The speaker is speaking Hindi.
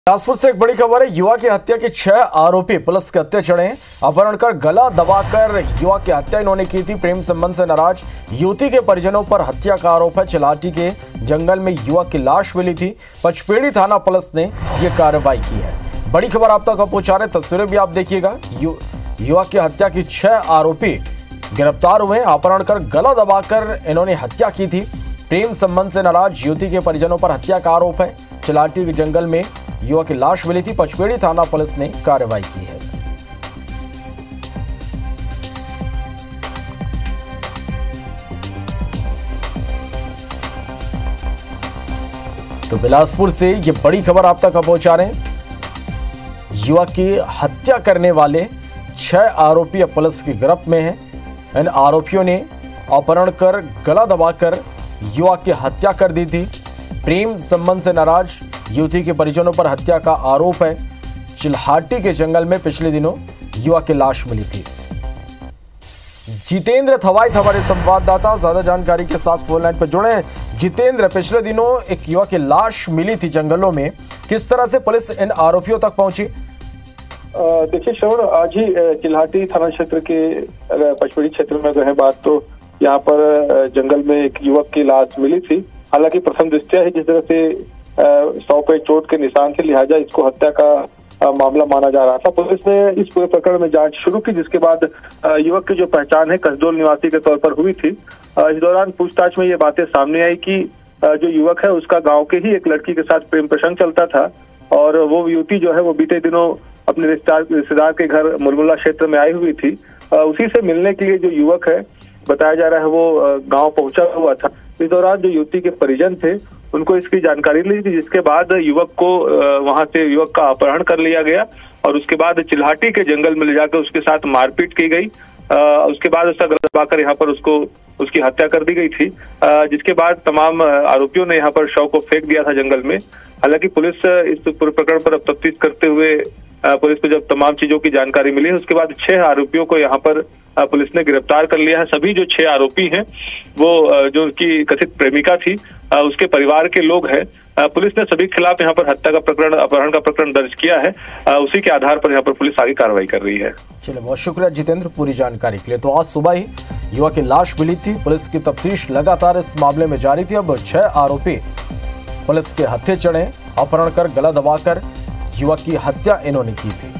बिलासपुर से एक बड़ी खबर है। युवा की हत्या के 6 आरोपी पुलिस के हत्या चढ़े हैं। अपहरण कर गला दबाकर युवा की हत्या इन्होंने की थी। प्रेम संबंध से नाराज युवती के परिजनों पर हत्या का आरोप है। चिल्हाटी के जंगल में युवक की लाश मिली थी। पचपेड़ी थाना पुलिस ने यह कार्रवाई की है। बड़ी खबर आप तक पहुंचा रहे, तस्वीरें भी आप देखिएगा। युवक की हत्या की 6 आरोपी गिरफ्तार हुए। अपहरण कर गला दबाकर इन्होंने हत्या की थी। प्रेम संबंध से नाराज युवती के परिजनों पर हत्या का आरोप है। चिल्हाटी के जंगल में युवक की लाश मिली थी। पचपेड़ी थाना पुलिस ने कार्रवाई की है। तो बिलासपुर से ये बड़ी खबर आप तक पहुंचा रहे हैं। युवक की हत्या करने वाले 6 आरोपी अब पुलिस की गिरफ्त में हैं। इन आरोपियों ने अपहरण कर गला दबाकर युवक की हत्या कर दी थी। प्रेम संबंध से नाराज युवती के परिजनों पर हत्या का आरोप है। चिल्हाटी के जंगल में पिछले दिनों युवक की लाश मिली थी। जितेंद्र थवाई हमारे संवाददाता ज्यादा जानकारी के साथ फोन लाइन पर जुड़े हैं। जितेंद्र, पिछले दिनों एक युवक की लाश मिली थी जंगलों में, किस तरह से पुलिस इन आरोपियों तक पहुंची? देखिए श्रवण, आज ही चिल्हाटी थाना क्षेत्र के पचपेड़ी क्षेत्र में अगर है बात, तो यहाँ पर जंगल में एक युवक की लाश मिली थी। हालांकि प्रथम दृष्टया ही जिस तरह से 100 पे चोट के निशान से लिहाजा इसको हत्या का मामला माना जा रहा था। पुलिस ने इस पूरे प्रकरण में जांच शुरू की, जिसके बाद युवक की जो पहचान है कसडोल निवासी के तौर पर हुई थी। इस दौरान पूछताछ में ये बातें सामने आई कि जो युवक है उसका गांव के ही एक लड़की के साथ प्रेम प्रसंग चलता था और वो युवती जो है वो बीते दिनों अपने रिश्तेदार के घर मुलमुला क्षेत्र में आई हुई थी। उसी से मिलने के लिए जो युवक है बताया जा रहा है वो गाँव पहुंचा हुआ था। इस दौरान जो युवती के परिजन थे उनको इसकी जानकारी ली थी, जिसके बाद युवक को वहां से युवक का अपहरण कर लिया गया और उसके बाद चिल्हाटी के जंगल में ले जाकर उसके साथ मारपीट की गई। उसके बाद उसका गला दबाकर यहाँ पर उसकी हत्या कर दी गई थी, जिसके बाद तमाम आरोपियों ने यहाँ पर शव को फेंक दिया था जंगल में। हालांकि पुलिस इस पूरे प्रकरण पर अब तफ्तीश करते हुए पुलिस को जब तमाम चीजों की जानकारी मिली, उसके बाद 6 आरोपियों को यहाँ पर पुलिस ने गिरफ्तार कर लिया है। सभी जो 6 आरोपी हैं वो जो उसकी कथित प्रेमिका थी उसके परिवार के लोग हैं। पुलिस ने सभी के खिलाफ यहाँ पर हत्या का प्रकरण, अपहरण का प्रकरण दर्ज किया है। उसी के आधार पर यहाँ पर पुलिस आगे कार्रवाई कर रही है। चलिए, बहुत शुक्रिया जितेंद्र पूरी जानकारी के लिए। तो आज सुबह ही युवक की लाश मिली थी। पुलिस की तफ्तीश लगातार इस मामले में जारी थी। अब 6 आरोपी पुलिस के हत्थे चढ़े। अपहरण कर गला दबाकर युवक की हत्या इन्होंने की थी।